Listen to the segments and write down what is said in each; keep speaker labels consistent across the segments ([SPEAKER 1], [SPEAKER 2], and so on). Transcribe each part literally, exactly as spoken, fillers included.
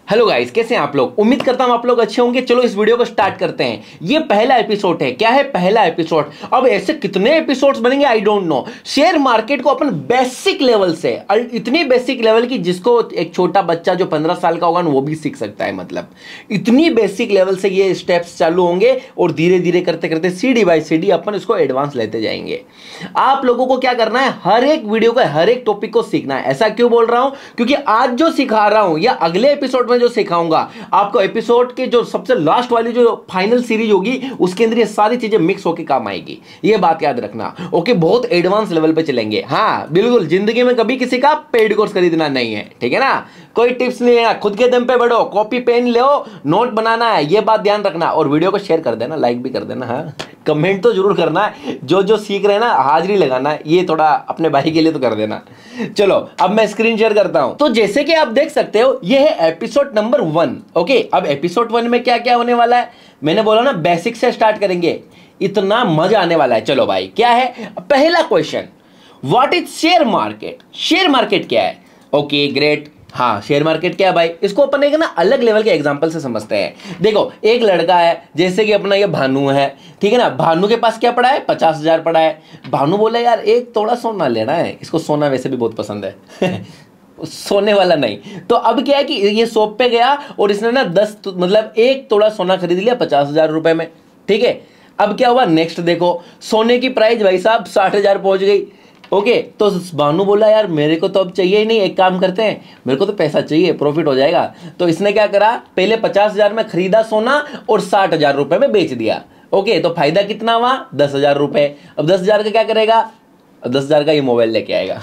[SPEAKER 1] Hello guys, कैसे हैं आप लोग। उम्मीद करता हूं आप लोग अच्छे होंगे। चलो इस वीडियो को स्टार्ट करते हैं। ये पहला एपिसोड है। क्या है? पहला एपिसोड। अब ऐसे कितने एपिसोड्स बनेंगे I don't know. Share market को अपन बेसिक लेवल से, इतनी बेसिक लेवल की जिसको एक छोटा बच्चा जो पंद्रह साल का होगा वो भी सीख सकता है। मतलब इतनी बेसिक लेवल से ये स्टेप्स चालू होंगे और धीरे धीरे करते करते सीढ़ी बाय सीढ़ी अपन इसको एडवांस लेते जाएंगे। आप लोगों को क्या करना है, हर एक वीडियो का हर एक टॉपिक को सीखना है। ऐसा क्यों बोल रहा हूं? क्योंकि आज जो सिखा रहा हूं या अगले एपिसोड में जो सिखाऊंगा आपको, एपिसोड के जो सबसे लास्ट वाली जो फाइनल सीरीज होगी उसके अंदर ये सारी चीजें मिक्स होकर काम आएगी। ये बात याद रखना। ओके, बहुत एडवांस लेवल पे चलेंगे। हाँ बिल्कुल, जिंदगी में कभी किसी का पेड कोर्स खरीदना नहीं है, ठीक है ना। कोई टिप्स नहीं है, खुद के दम पे बढ़ो, कॉपी पेन लो, नोट बनाना है, ये बात ध्यान रखना। और वीडियो को शेयर कर देना, लाइक भी कर देना। हाँ, कमेंट तो जरूर करना है। जो जो सीख रहे हैं ना, हाजिरी लगाना है, ये थोड़ा अपने भाई के लिए तो कर देना। चलो अब मैं स्क्रीन शेयर करता हूं। तो जैसे कि आप देख सकते हो ये है एपिसोड नंबर वन। ओके, अब एपिसोड वन में क्या क्या होने वाला है, मैंने बोला ना बेसिक से स्टार्ट करेंगे, इतना मजा आने वाला है। चलो भाई, क्या है पहला question, what is share market. Share market क्या है? Okay great. हाँ, शेयर मार्केट क्या है भाई, इसको अपन एक ना अलग लेवल के एग्जांपल से समझते हैं। देखो, एक लड़का है, जैसे कि अपना ये भानु है, ठीक है ना। भानु के पास क्या पड़ा है? पचास हजार पड़ा है। भानु बोले यार एक तोड़ा सोना लेना है, इसको सोना वैसे भी बहुत पसंद है सोने वाला नहीं। तो अब क्या है कि ये शॉप पे गया और इसने ना दस मतलब एक तोड़ा सोना खरीद लिया पचास हजार रुपए में, ठीक है। अब क्या हुआ नेक्स्ट, देखो सोने की प्राइस भाई साहब साठ हजार पहुंच गई। ओके okay, तो भानु बोला यार मेरे को तो अब चाहिए ही नहीं, एक काम करते हैं, मेरे को तो पैसा चाहिए, प्रॉफिट हो जाएगा। तो इसने क्या करा, पहले पचास हजार में खरीदा सोना और साठ हजार रुपए में बेच दिया। ओके okay, तो फायदा कितना हुआ? दस हजार रुपए। अब दस हजार का क्या करेगा? दस हजार का ये मोबाइल लेके आएगा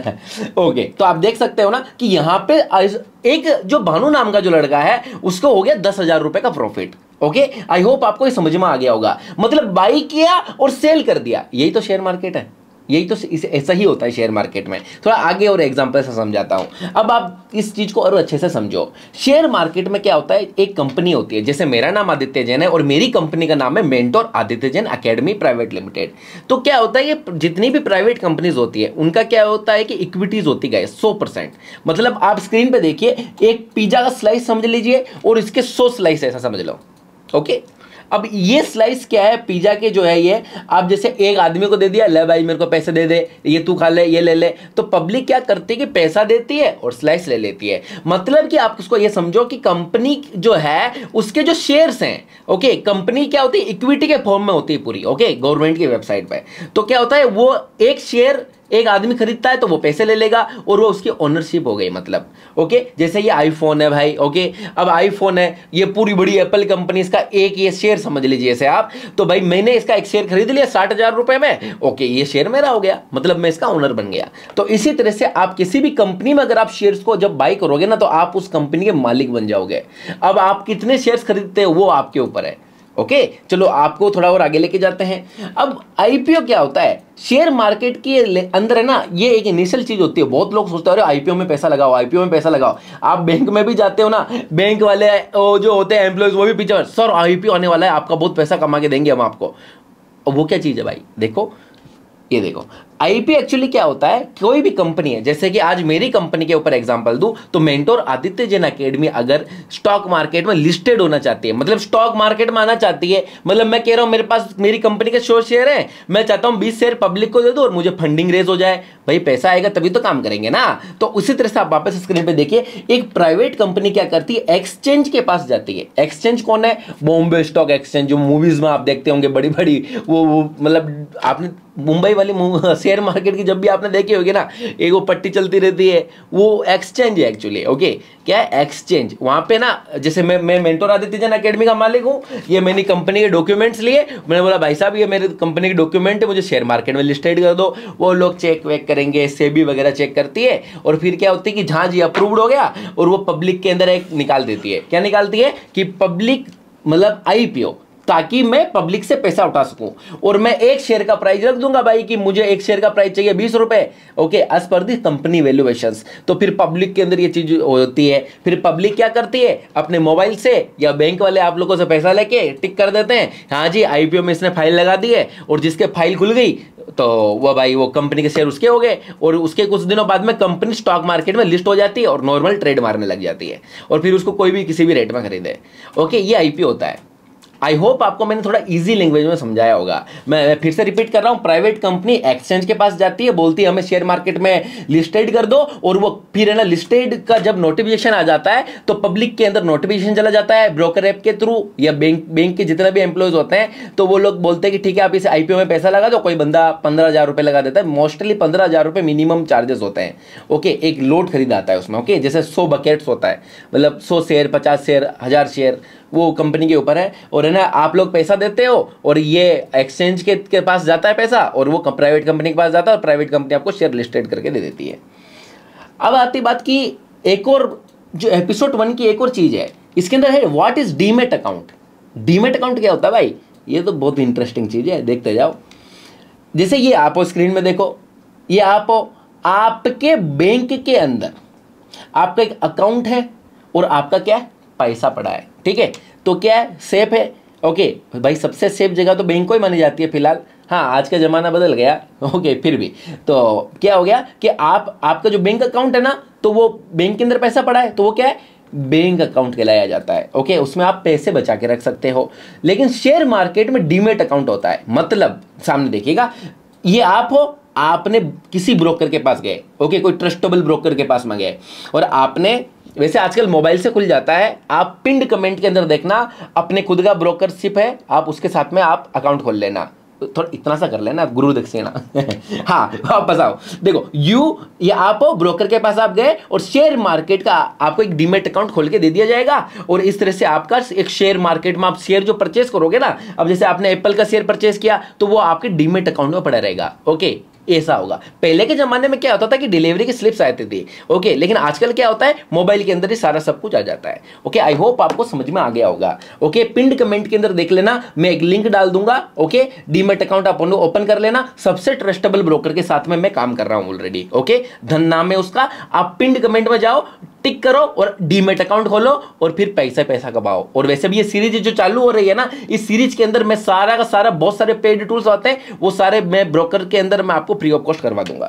[SPEAKER 1] ओके okay, तो आप देख सकते हो ना कि यहाँ पे एक जो भानु नाम का जो लड़का है उसको हो गया दस हजार रुपए का प्रॉफिट। ओके, आई होप आपको ये समझ में आ गया होगा। मतलब बाई किया और सेल कर दिया, यही तो शेयर मार्केट है। यही तो इसे ऐसा ही होता है शेयर मार्केट में। थोड़ा आगे और एग्जांपल से समझाता हूं। अब आप इस चीज को और अच्छे से समझो। शेयर मार्केट में क्या होता है, एक कंपनी होती है, जैसे मेरा नाम आदित्य जैन है और मेरी कंपनी का नाम है mentor Aditya Jain academy private limited. तो क्या होता है, ये जितनी भी प्राइवेट कंपनीज होती है उनका क्या होता है कि इक्विटीज होती है सौ परसेंट। मतलब आप स्क्रीन पे देखिए, एक पिज्जा का स्लाइस समझ लीजिए और इसके सौ स्लाइस ऐसा समझ लो। ओके, अब ये स्लाइस क्या है पिज्जा के जो है, ये आप जैसे एक आदमी को दे दिया, ले भाई मेरे को पैसे दे दे, ये तू खा ले, ये ले ले, तो पब्लिक क्या करती है कि पैसा देती है और स्लाइस ले लेती है। मतलब कि आप उसको ये समझो कि कंपनी जो है उसके जो शेयर्स हैं, ओके, कंपनी क्या होती है इक्विटी के फॉर्म में होती है पूरी। ओके, गवर्नमेंट की वेबसाइट पे तो क्या होता है, वो एक शेयर एक आदमी खरीदता है तो वो पैसे ले लेगा और वो उसकी ओनरशिप हो गई। मतलब ओके, जैसे ये आईफोन है भाई। ओके, अब आईफोन है, ये पूरी बड़ी एप्पल कंपनी, इसका एक ये शेयर समझ लीजिए ऐसे आप। तो भाई मैंने इसका एक शेयर खरीद लिया साठ हजार रुपए में। ओके, ये शेयर मेरा हो गया, मतलब मैं इसका ओनर बन गया। तो इसी तरह से आप किसी भी कंपनी में अगर आप शेयर्स को जब बाई करोगे ना तो आप उस कंपनी के मालिक बन जाओगे। अब आप कितने शेयर्स खरीदते हो वो आपके ऊपर है। ओके okay, चलो आपको थोड़ा और आगे लेके जाते हैं। अब आईपीओ क्या होता है, शेयर मार्केट के अंदर है ना, ये एक इनिशियल चीज होती है। बहुत लोग सोचते हैं अरे आईपीओ में पैसा लगाओ, आईपीओ में पैसा लगाओ। आप बैंक में भी जाते हो ना, बैंक वाले जो होते हैं एम्प्लॉयज वो भी पीछे, सर आईपीओ आने वाला है, आपका बहुत पैसा कमा के देंगे हम आपको। और वो क्या चीज है भाई, देखो ये देखो, आईपीओ एक्चुअली क्या होता है, कोई भी कंपनी है, जैसे कि आज मेरी कंपनी के ऊपर एग्जांपल दूं तो मेंटोर आदित्य जैन एकेडमी अगर स्टॉक मार्केट में लिस्टेड होना चाहती है, मतलब स्टॉक मार्केट में आना चाहती है, मतलब मैं कह रहा हूं मेरे पास मेरी कंपनी के सौ शेयर है, मैं चाहता हूं बीस शेयर पब्लिक को दे दो और मुझे फंडिंग रेज हो जाए। भाई पैसा आएगा तभी तो काम करेंगे ना। तो उसी तरह से आप वापस स्क्रीन पे देखिए, एक प्राइवेट कंपनी क्या करती है, एक्सचेंज के पास जाती है। एक्सचेंज कौन है? बॉम्बे स्टॉक एक्सचेंज, जो मूवीज में आप देखते होंगे बड़ी बड़ी, वो वो मतलब आपने मुंबई वाली शेयर मार्केट की जब भी आपने देखी होगी ना, एक वो पट्टी चलती रहती है, वो एक्सचेंज है एक्चुअली। ओके, क्या है एक्सचेंज। वहां पे ना जैसे मैं मैं मेंटोर आदित्य जैन एकेडमी का मालिक हूं, ये मैंने कंपनी के डॉक्यूमेंट्स लिए, मैंने बोला भाई साहब ये मेरे कंपनी के डॉक्यूमेंट है, मुझे शेयर मार्केट में लिस्टेड कर दो। वो लोग चेक वेक करेंगे, सेबी वगैरह चेक करती है और फिर क्या होती है कि हाँ जी अप्रूव्ड हो गया, और वो पब्लिक के अंदर एक निकाल देती है। क्या निकालती है कि पब्लिक मतलब आईपीओ, ताकि मैं पब्लिक से पैसा उठा सकूं, और मैं एक शेयर का प्राइस रख दूंगा भाई कि मुझे एक शेयर का प्राइस चाहिए बीस रुपए, ओके, एज पर दी कंपनी वैल्यूएशंस। तो फिर पब्लिक के अंदर ये चीज होती है, फिर पब्लिक क्या करती है, अपने मोबाइल से या बैंक वाले आप लोगों से पैसा लेके टिक कर देते हैं, हाँ जी आईपीओ में इसने फाइल लगा दी है, और जिसके फाइल खुल गई तो वह भाई वो कंपनी के शेयर उसके हो गए, और उसके कुछ दिनों बाद में कंपनी स्टॉक मार्केट में लिस्ट हो जाती है और नॉर्मल ट्रेड मारने लग जाती है, और फिर उसको कोई भी किसी भी रेट में खरीदे। ओके, ये आईपीओ होता है। आई होप आपको मैंने थोड़ा इजी लैंग्वेज में समझाया होगा। मैं फिर से रिपीट कर रहा हूं, प्राइवेट कंपनी एक्सचेंज के पास जाती है, बोलती है हमें शेयर मार्केट में लिस्टेड कर दो, और वो फिर है ना लिस्टेड का जब नोटिफिकेशन आ जाता है तो पब्लिक के अंदर नोटिफिकेशन चला जाता है ब्रोकर ऐप के थ्रू, या बैंक बैंक के जितने भी एम्प्लॉयज होते हैं, तो वो लोग बोलते हैं कि ठीक है आप इस आईपीओ में पैसा लगा दो। कोई बंदा पंद्रह हजार रुपए लगा देता है, मोस्टली पंद्रह हजार रुपए मिनिमम चार्जेस होते हैं। ओके, एक लोड खरीदाता है उसमें। ओके, जैसे सौ बकेट्स होता है, मतलब सौ शेयर, पचास शेयर, हजार शेयर, वो कंपनी के ऊपर है, और है ना आप लोग पैसा देते हो और ये एक्सचेंज के, के पास जाता है पैसा, और वो प्राइवेट कंपनी के पास जाता है, और प्राइवेट कंपनी आपको शेयर लिस्टेड करके दे देती है। अब आती बात की एक और, जो एपिसोड वन की एक और चीज है इसके अंदर है, what is demat account. Demat account क्या होता है भाई, ये तो बहुत इंटरेस्टिंग चीज है, देखते जाओ। जैसे ये आप स्क्रीन में देखो, ये आप आपके बैंक के अंदर आपका एक अकाउंट है, और आपका क्या है, पैसा पड़ा है, ठीक है, तो क्या है, सेफ है। ओके भाई, सबसे सेफ जगह तो बैंक को ही मानी जाती है फिलहाल। हाँ, आज का जमाना बदल गया, ओके, फिर भी तो क्या हो गया कि आप आपका जो बैंक अकाउंट है ना, तो वो बैंक के अंदर पैसा पड़ा है, तो वो क्या है, बैंक अकाउंट कहलाया जाता है। ओके, उसमें आप पैसे बचा के रख सकते हो। लेकिन शेयर मार्केट में डीमेट अकाउंट होता है, मतलब सामने देखिएगा, ये आप हो, आपने किसी ब्रोकर के पास गए, ओके, कोई ट्रस्टेबल ब्रोकर के पास में गए, और आपने, वैसे आजकल मोबाइल से खुल जाता है, आप पिंड कमेंट के अंदर देखना, अपने खुद का ब्रोकरशिप है, आप उसके साथ में आप अकाउंट खोल लेना, थोड़ा इतना सा कर लेना, गुरु दक्षिणा। हाँ, वापस आओ, देखो यू, ये आप ब्रोकर के पास आप गए, और शेयर मार्केट का आपको एक डीमेट अकाउंट खोल के दे दिया जाएगा, और इस तरह से आपका एक शेयर मार्केट में आप शेयर जो परचेस करोगे ना, अब जैसे आपने एप्पल का शेयर परचेस किया, तो वो आपके डीमेट अकाउंट में पड़ा रहेगा। ओके, ऐसा होगा। पहले के जमाने में क्या होता था कि डिलीवरी की स्लिप्स आती थी, ओके, लेकिन आजकल क्या होता है, मोबाइल के अंदर ही सारा सब कुछ आ जाता है। ओके, आई होप आपको समझ में आ गया होगा। ओके, पिंड कमेंट के अंदर देख लेना, मैं एक लिंक डाल दूंगा। ओके, डीमेट अकाउंट आप ओपन कर लेना, सबसे ट्रस्टेबल ब्रोकर के साथ में मैं काम कर रहा हूं ऑलरेडी। ओके, धन नाम है उसका, आप पिंड कमेंट में जाओ, टिक करो और डीमेट अकाउंट खोलो, और फिर पैसा पैसा कमाओ। और वैसे भी ये सीरीज जो चालू हो रही है ना, इस सीरीज के अंदर मैं सारा का सारा, बहुत सारे पेड टूल्स आते हैं, वो सारे मैं ब्रोकर के अंदर मैं आपको फ्री ऑफ कॉस्ट करवा दूंगा।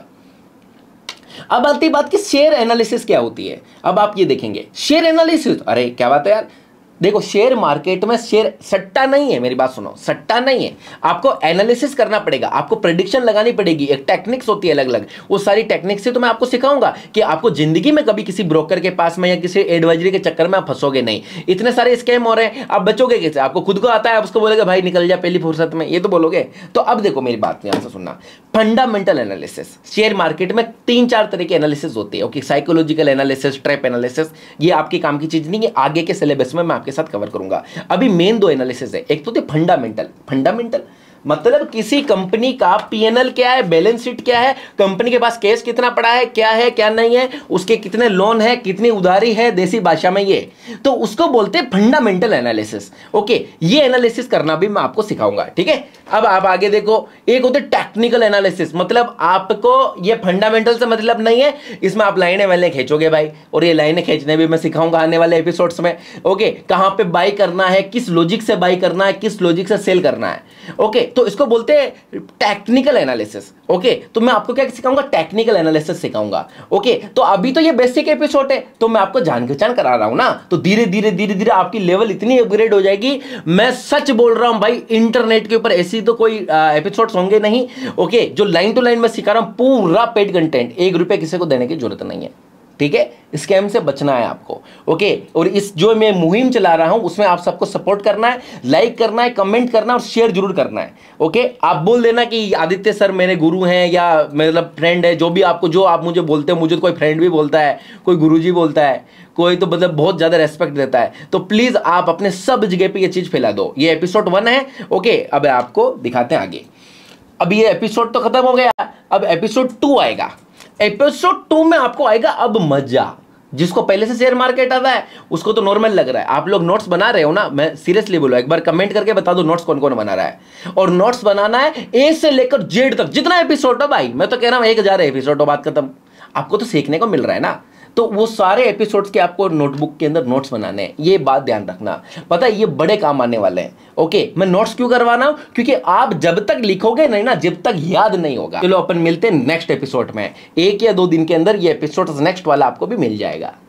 [SPEAKER 1] अब आती बात कि शेयर एनालिसिस क्या होती है। अब आप ये देखेंगे, शेयर एनालिसिस, अरे क्या बात है यार, देखो शेयर मार्केट में शेयर सट्टा नहीं है, मेरी बात सुनो, सट्टा नहीं है, आपको एनालिसिस करना पड़ेगा, आपको प्रेडिक्शन लगानी पड़ेगी, एक टेक्निक्स होती है अलग अलग, वो सारी टेक्निक्स से तो मैं आपको सिखाऊंगा कि आपको जिंदगी में कभी किसी ब्रोकर के पास में या किसी एडवाइजरी के चक्कर में आप फंसोगे नहीं। इतने सारे स्कैम हो रहे हैं, आप बचोगे कैसे, आपको खुद को आता है, आप उसको बोलेगे भाई निकल जा पहली फुर्सत में, ये तो बोलोगे। तो अब देखो मेरी बात ध्यान से सुनना, फंडामेंटल एनालिसिस, शेयर मार्केट में तीन चार तरह की एनालिसिस होती है। Okay, psychological analysis, trap analysis, ये आपके काम की चीज नहीं है, आगे के सिलेबस में मैं आपके साथ कवर करूंगा। अभी मेन दो एनालिसिस है, एक तो थे फंडामेंटल। फंडामेंटल मतलब किसी कंपनी का पीएनएल क्या है, बैलेंस शीट क्या है, कंपनी के पास कैश कितना पड़ा है, क्या है क्या नहीं है, उसके कितने लोन है, कितनी उधारी है, देसी भाषा में ये, तो उसको बोलते हैं फंडामेंटल एनालिसिस। ओके, ये एनालिसिस करना भी मैं आपको सिखाऊंगा, ठीक है। अब आप आगे देखो, एक होते टेक्निकल एनालिसिस, मतलब आपको ये फंडामेंटल से मतलब नहीं है, इसमें आप लाइनें वाइनें खींचोगे भाई, और ये लाइनें खींचने भी मैं सिखाऊंगा आने वाले एपिसोड्स में। ओके, कहां पे बाई करना है, किस लॉजिक से बाई करना है, किस लॉजिक से सेल करना है। ओके, तो इसको बोलते हैं टेक्निकल एनालिसिस। ओके, तो मैं आपको क्या सिखाऊंगा, टेक्निकल एनालिसिस सिखाऊंगा। ओके, तो अभी तो ये बेसिक एपिसोड है, तो मैं आपको जान पहचान करा रहा हूं ना, तो धीरे धीरे धीरे धीरे आपकी लेवल इतनी अपग्रेड हो जाएगी, मैं सच बोल रहा हूं भाई, इंटरनेट के ऊपर ऐसी तो कोई एपिसोड्स होंगे नहीं। ओके, जो लाइन टू लाइन में सिखा रहा हूं, पूरा पेड कंटेंट, एक रुपए किसी को देने की जरूरत नहीं है, ठीक है। स्कैम से बचना है आपको। ओके, और इस जो मैं मुहिम चला रहा हूं उसमें आप सबको सपोर्ट करना है, लाइक करना है, कमेंट करना है और शेयर जरूर करना है। ओके, आप बोल देना कि आदित्य सर मेरे गुरु हैं या मतलब फ्रेंड है, जो भी आपको, जो आप मुझे बोलते हो, मुझे तो कोई फ्रेंड भी बोलता है, कोई गुरुजी बोलता है, कोई तो मतलब बहुत ज्यादा रेस्पेक्ट देता है, तो प्लीज आप अपने सब जगह पे ये चीज फैला दो। ये एपिसोड वन है। ओके, अब आपको दिखाते हैं आगे। अब ये एपिसोड तो खत्म हो गया, अब एपिसोड टू आएगा। एपिसोड टू में आपको आएगा अब मजा, जिसको पहले से शेयर मार्केट आता है उसको तो नॉर्मल लग रहा है। आप लोग नोट्स बना रहे हो ना, मैं सीरियसली बोलो, एक बार कमेंट करके बता दो नोट्स कौन कौन बना रहा है। और नोट्स बनाना है ए से लेकर जेड तक, जितना एपिसोड है भाई, मैं तो कह रहा हूं एक हजार एपिसोड, बात खत्म। आपको तो सीखने को मिल रहा है ना, तो वो सारे एपिसोड्स के आपको नोटबुक के अंदर नोट्स बनाने हैं। ये बात ध्यान रखना, पता है ये बड़े काम आने वाले हैं। ओके, मैं नोट्स क्यों करवाना हूं? क्योंकि आप जब तक लिखोगे नहीं ना, जब तक याद नहीं होगा। चलो अपन मिलते हैं नेक्स्ट एपिसोड में, एक या दो दिन के अंदर ये एपिसोड नेक्स्ट वाला आपको भी मिल जाएगा।